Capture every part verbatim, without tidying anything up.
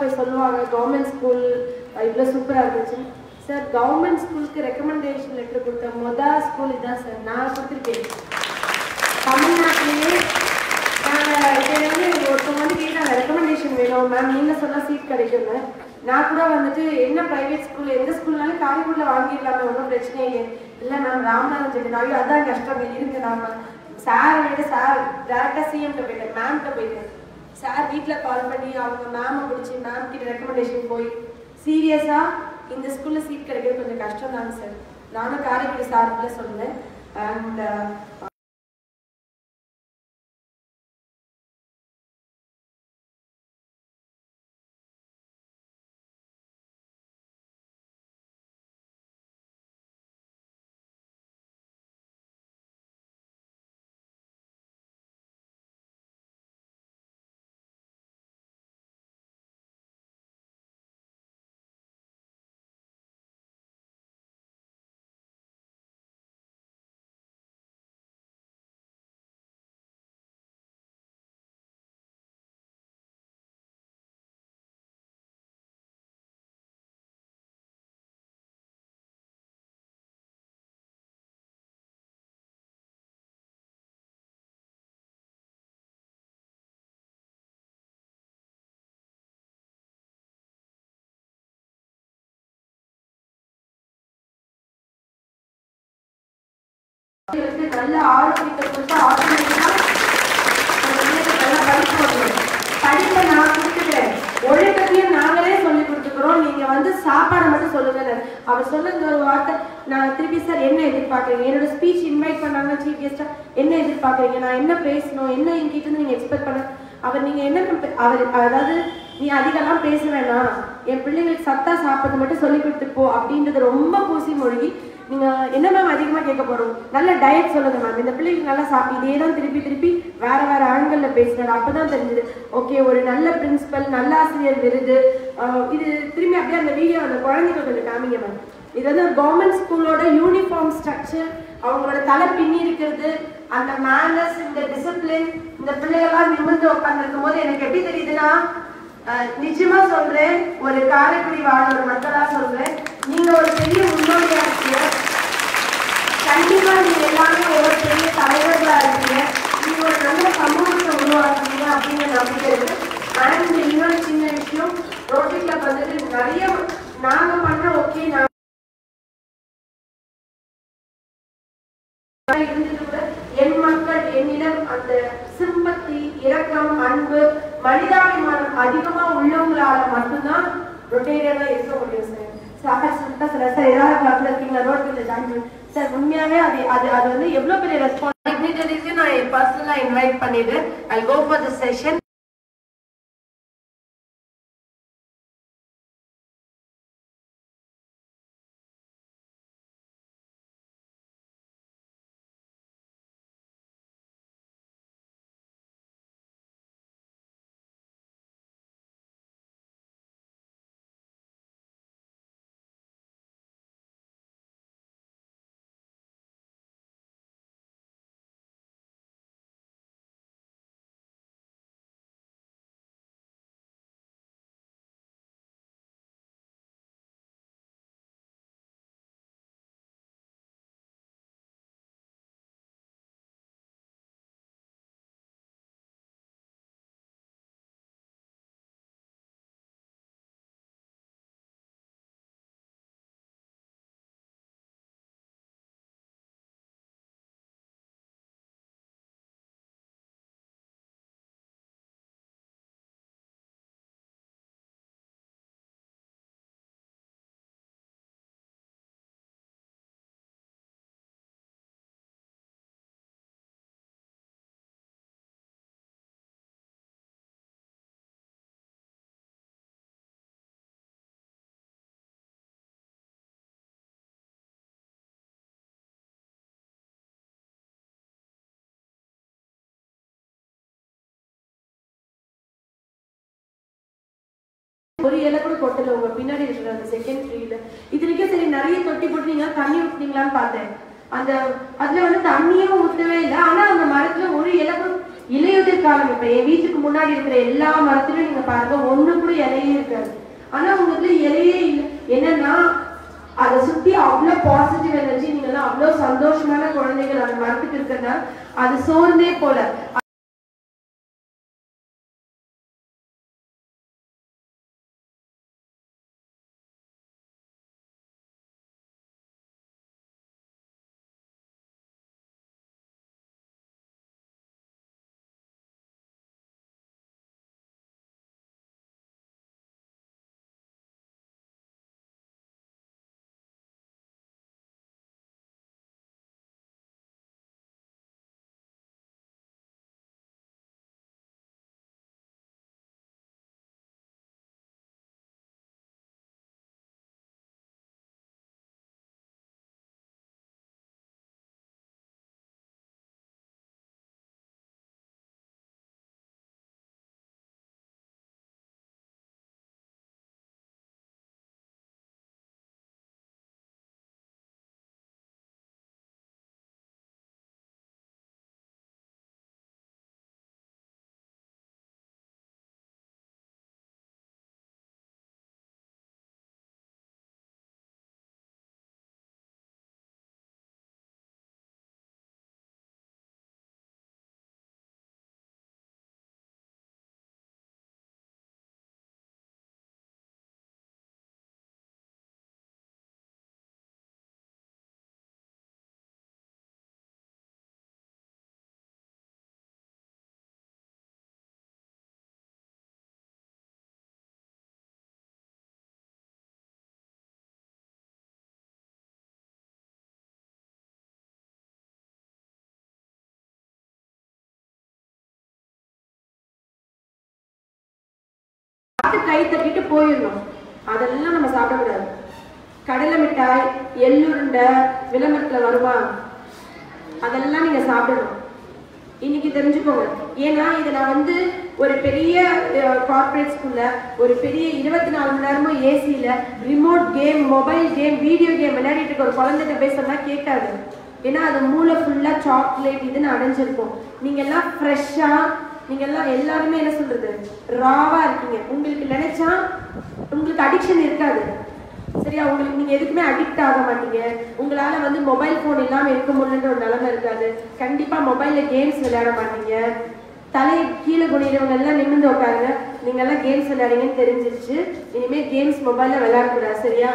போய் சொல்லுவாங்க government school இவ்வளோ சூப்பராக இருந்துச்சு. சார் கவர்மெண்ட் ஸ்கூலுக்கு ரெக்கமெண்டேஷன் லெட்டர் கொடுத்த மொதல் ஸ்கூல் இதுதான் சார் நான் கொடுத்துருக்கேன் தமிழ்நாட்டிலேயே. நாங்கள் இதை வந்து ஒருத்தவங்க வந்து கேட்டாங்க ரெக்கமெண்டேஷன் வேணும் மேம் நீங்கள் சொன்னால் சீட் கிடைக்குங்க. நான் கூட வந்துட்டு என்ன ப்ரைவேட் ஸ்கூல் எந்த ஸ்கூல்னாலும் காரைக்குடியில் வாங்கிடலாமே ஒன்றும் பிரச்சனையே இல்லை. இல்லை மேம் ராமநாதன் சொல்லிட்டாங்க அதான் கஷ்டம் இருங்க நாம சார் விட்டு சார் டேரெக்டாக சிஎம்கிட்ட போயிட்டேன் மேம்கிட்ட போயிட்டேன். சார் வீட்டில் கால் பண்ணி அவங்க மேமை பிடிச்சி மேம் கிட்ட ரெக்கமெண்டேஷன் போய் சீரியஸாக இந்த ஸ்கூலில் சீட் கிடைக்கிறது கொஞ்சம் கஷ்டம் தாங்க சார். நானும் காரைக்குடி சார்பில் சொன்னேன். அண்ட் நல்ல ஆரோக்கியத்தை கொடுத்து ஆரோக்கியமா நல்லா படிப்பு வரணும். படிப்பை நான் கொடுத்துக்கிறேன், ஒழுக்கத்தையும் நாங்களே சொல்லி கொடுத்துக்கிறோம். நீங்க வந்து சாப்பாடு மட்டும் சொல்லுங்க. அவர் சொன்னது ஒரு வார்த்தை நான் திருப்பி சார் என்ன எதிர்பார்க்குறீங்க, என்னோட ஸ்பீச் இன்வைட் பண்ணாங்க சீஃப் கெஸ்டா என்ன எதிர்பார்க்குறீங்க, நான் என்ன பேசணும், என்ன என்கிட்ட இருந்து நீங்க எக்ஸ்பெக்ட் பண்ண. அவர் நீங்க என்ன அவர் அதாவது நீ அதிகம்லாம் பேச வேணாம், என் பிள்ளைங்களுக்கு சத்தா சாப்பிட்றது மட்டும் சொல்லி கொடுத்துட்டு போ அப்படின்றது ரொம்ப பூசி மொழி. நீங்க என்ன மேம் அதிகமா கேட்க போறோம், நல்ல டயட் சொல்லுங்க மேம், இந்த பிள்ளைக்கு நல்லா சாப்பிட்டு இதே தான் திருப்பி திருப்பி வேற வேற ஆண்கள்ல பேசுறாரு. அப்பதான் தெரிஞ்சது ஓகே ஒரு நல்ல பிரின்சிபல் நல்ல ஆசிரியர் விருது. இது திரும்பி அப்படியே அந்த வீடியோ அந்த குழந்தைங்க கொஞ்சம் காமிங்க மேம். இது வந்து கவர்மெண்ட் ஸ்கூலோட யூனிஃபார்ம் ஸ்ட்ரக்சர், அவங்களோட தலை பின்னி இருக்கிறது, அந்த மேனர்ஸ், இந்த டிசிப்ளின், இந்த பிள்ளைகள்லாம் நிமிர்ந்து உட்காந்துருக்கும் போது எனக்கு எப்படி தெரியுதுன்னா நிச்சயமா சொல்றேன் ஒரு காரைக்குடி வாழ் ஒரு மக்களா சொல்றேன் நீங்க ஒரு பெரிய முன்னோடியா இருக்கீங்க. கண்டிப்பா நீங்க எல்லாமே ஒரு பெரிய தலைவர்களா இருக்கீங்க. நீங்க ஒரு நல்ல சமூகத்தை உருவாக்குறீங்க அப்படிங்கிற நம்பிக்கை இருக்கு. அண்ட் இன்னொரு சின்ன விஷயம் ரோட்டரி கிளப் வந்துட்டு நிறைய நாங்க பண்ற ஓகே நான் என் மக்கள் என்னிடம் அந்த சிம்பத்தி இரக்கம் அன்பு மனிதாபிமானம் அதிகமா உள்ளவங்களால மட்டும்தான் ரொட்டேரியனா இருக்க முடியும் சார். சார் சொல்லிட்டா சார் சார் ஏதாவது கிளப்ல இருக்கீங்களா ரோட்ல ஜாயின் சார் உண்மையாவே அது அது அது வந்து எவ்வளவு பெரிய ரெஸ்பான்ஸ். நான் பர்சனலா இன்வைட் பண்ணிட்டு ஐ கோ ஃபார் தி செஷன். ஒரு இலை கூட கொட்டல உங்க பின்னாடி இருக்கிற அந்த செகண்ட் ட்ரீல. இதுலக்கே சரி நிறைய தொட்டி போட்டுனீங்க தண்ணி ஊத்துனீங்களான்னு பார்த்தேன். அந்த அதுல வந்து தண்ணியும் ஊற்றவே இல்லை. ஆனா அந்த மரத்துல ஒரு இலை கூட இலையுதிர் காலம். இப்ப என் வீட்டுக்கு முன்னாடி இருக்கிற எல்லா மரத்திலும் நீங்க பாருங்க, ஒண்ணு கூட இலையே இருக்காது. ஆனா உங்களுக்கு இலையே இல்லை. என்னன்னா அதை சுத்தி அவ்வளவு பாசிட்டிவ் எனர்ஜி, நீங்க எல்லாம் அவ்வளவு சந்தோஷமான குழந்தைகள் அந்த மரத்துக்கு இருக்கிறதுனால அது சோர்ந்தே போல. கை தட்டிட்டு போயிடணும். அதெல்லாம் நம்ம சாப்பிடக்கூடாது. கடலை மிட்டாய், எள்ளுருண்டை விளம்பரத்துல வருமா, அதெல்லாம் நீங்க சாப்பிடணும். இன்னைக்கு தெரிஞ்சுக்கோங்க. ஏன்னா இதை நான் வந்து ஒரு பெரிய கார்பரேட் ஸ்கூல்ல ஒரு பெரிய இருபத்தி நாலு மணி நேரமும் ஏசியில remote game, mobile game, video game விளையாடிட்டு இருக்க ஒரு குழந்தைகிட்ட பேசுறதா கேட்காது. ஏன்னா அது மூளை ஃபுல்லா சாக்லேட் இதுன்னு அடைஞ்சிருக்கும். நீங்க எல்லாம் ஃப்ரெஷ்ஷா, நீங்க எல்லாம் எல்லாருமே என்ன சொல்றது, ராவா இருக்கீங்க. உங்களுக்கு நினைச்சா உங்களுக்கு அடிக்ஷன் இருக்காது. சரியா? உங்களுக்கு நீங்க எதுக்குமே அடிக்ட் ஆக மாட்டீங்க. உங்களால வந்து மொபைல் போன் இல்லாம இருக்க முடியுன்ற ஒரு நிலைமை இருக்காது. கண்டிப்பா மொபைல்ல கேம்ஸ் விளையாட மாட்டீங்க. தலை கீழே குனிறவங்க எல்லாம் நிமிர்ந்து உட்காருங்க. நீங்க எல்லாம் கேம்ஸ் விளையாடுங்கன்னு தெரிஞ்சிருச்சு. இனிமே கேம்ஸ் மொபைல்ல விளையாடக்கூடாது. சரியா?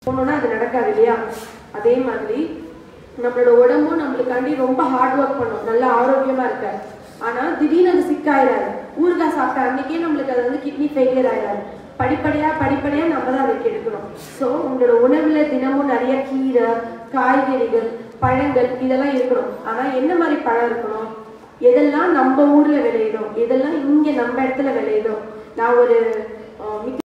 போனோம்னா அது நடக்காது இல்லையா? அதே மாதிரி நம்மளோட உடம்பும் நம்மளுக்காண்டி ரொம்ப ஹார்ட் ஒர்க் பண்ணும், நல்லா ஆரோக்கியமா இருக்க. ஆனா திடீர்னு அது சிக்காயிடாது. ஊறுகாய் சாப்பிட்ட அன்னைக்கே நம்மளுக்கு அது வந்து கிட்னி ஃபெயிலியர் ஆயிடாது. படிப்படியா படிப்படியா நம்ம தான் அதுக்கு எடுக்கணும். ஸோ உங்களோட உணவுல தினமும் நிறைய கீரை, காய்கறிகள், பழங்கள் இதெல்லாம் இருக்கணும். ஆனா என்ன மாதிரி பழம் இருக்கணும்? எதெல்லாம் நம்ம ஊர்ல விளையுதோ, எதெல்லாம் இங்க நம்ம இடத்துல விளையுதோ. நான் ஒரு